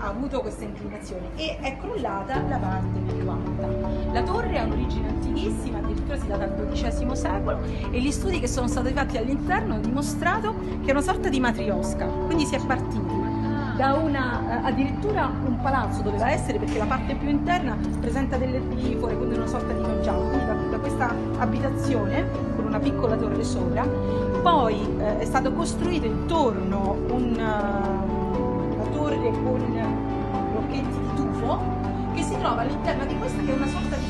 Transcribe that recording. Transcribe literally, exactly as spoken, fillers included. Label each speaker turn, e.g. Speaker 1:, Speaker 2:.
Speaker 1: ha avuto questa inclinazione e è crollata la parte più alta. La torre ha un'origine antichissima, addirittura si data al dodicesimo secolo, e gli studi che sono stati fatti all'interno hanno dimostrato che è una sorta di matriosca, quindi si è partiti da una, addirittura un palazzo doveva essere, perché la parte più interna presenta delle trifore, quindi una sorta di loggiato, quindi da, da questa abitazione con una piccola torre sopra, poi eh, è stato costruito intorno un, uh, una torre con blocchetti di tufo che si trova all'interno di questa, che è una sorta di